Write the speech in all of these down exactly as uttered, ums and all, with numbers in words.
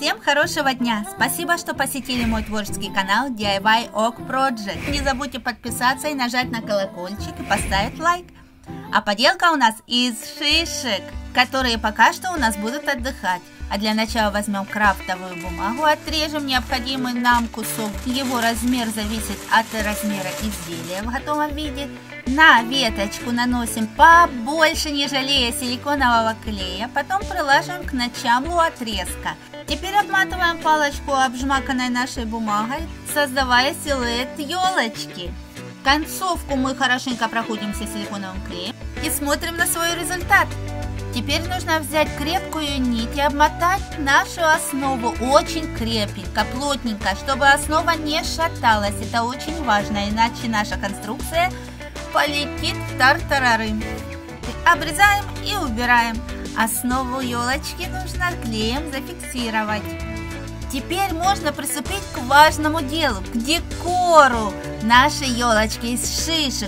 Всем хорошего дня! Спасибо, что посетили мой творческий канал ди ай вай Ок Project. Не забудьте подписаться и нажать на колокольчик и поставить лайк. А поделка у нас из шишек, которые пока что у нас будут отдыхать. А для начала возьмем крафтовую бумагу, отрежем необходимый нам кусок. Его размер зависит от размера изделия в готовом виде. На веточку наносим побольше, не жалея силиконового клея. Потом прилаживаем к началу отрезка. Теперь обматываем палочку обжмаканной нашей бумагой, создавая силуэт елочки. Концовку мы хорошенько проходимся силиконовым клеем и смотрим на свой результат. Теперь нужно взять крепкую нить и обмотать нашу основу очень крепенько, плотненько, чтобы основа не шаталась. Это очень важно, иначе наша конструкция полетит в тартарары. Обрезаем и убираем. Основу елочки нужно клеем зафиксировать. Теперь можно приступить к важному делу, к декору нашей елочки из шишек.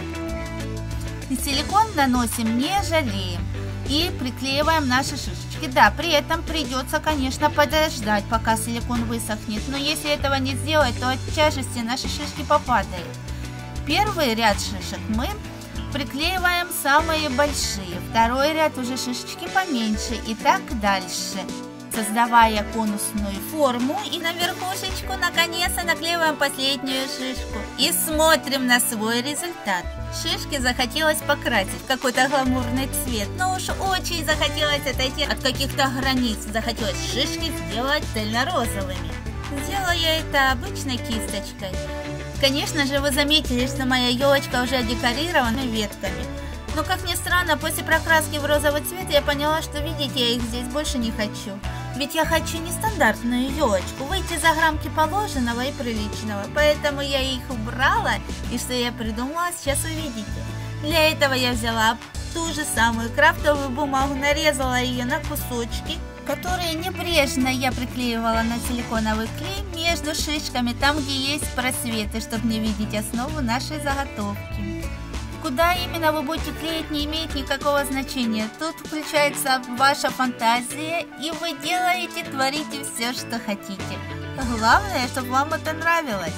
И силикон наносим не жалеем. И приклеиваем наши шишечки. Да, при этом придется, конечно, подождать, пока силикон высохнет. Но если этого не сделать, то от тяжести наши шишки попадают. Первый ряд шишек мы приклеиваем самые большие. Второй ряд уже шишечки поменьше. И так дальше. Создавая конусную форму. И на верхушечку наконец-то наклеиваем последнюю шишку. И смотрим на свой результат. Шишки захотелось покрасить в какой-то гламурный цвет, но уж очень захотелось отойти от каких-то границ. Захотелось шишки сделать цельно-розовыми. Сделала я это обычной кисточкой. Конечно же, вы заметили, что моя елочка уже декорирована ветками. Но, как ни странно, после прокраски в розовый цвет я поняла, что видеть я их здесь больше не хочу. Ведь я хочу нестандартную елочку, выйти за рамки положенного и приличного. Поэтому я их убрала, и что я придумала, сейчас увидите. Для этого я взяла ту же самую крафтовую бумагу, нарезала ее на кусочки, которые небрежно я приклеивала на силиконовый клей между шишками, там, где есть просветы, чтобы не видеть основу нашей заготовки. Куда именно вы будете клеить, не имеет никакого значения. Тут включается ваша фантазия, и вы делаете, творите все, что хотите. Главное, чтобы вам это нравилось.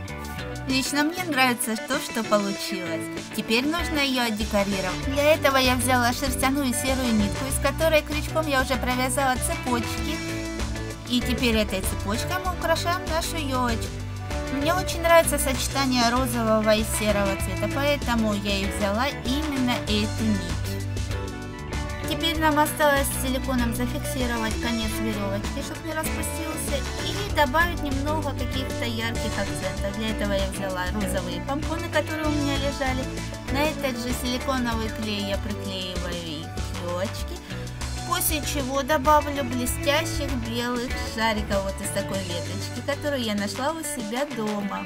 Лично мне нравится то, что получилось. Теперь нужно ее отдекорировать. Для этого я взяла шерстяную серую нитку, из которой крючком я уже провязала цепочки. И теперь этой цепочкой мы украшаем нашу елочку. Мне очень нравится сочетание розового и серого цвета, поэтому я и взяла именно эту нить. Теперь нам осталось силиконом зафиксировать конец веревочки, чтобы не распустился, и добавить немного каких-то ярких акцентов. Для этого я взяла розовые помпоны, которые у меня лежали. На этот же силиконовый клей я приклеиваю их к елочке. После чего добавлю блестящих белых шариков вот из такой веточки, которую я нашла у себя дома.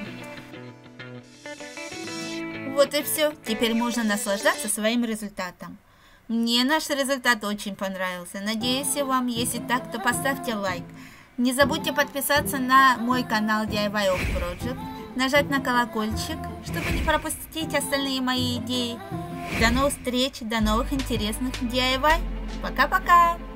Вот и все. Теперь можно наслаждаться своим результатом. Мне наш результат очень понравился. Надеюсь, и вам. Если так, то поставьте лайк. Не забудьте подписаться на мой канал ди ай вай Ок Project, нажать на колокольчик, чтобы не пропустить остальные мои идеи. До новых встреч, до новых интересных ди ай вай. Пока-пока!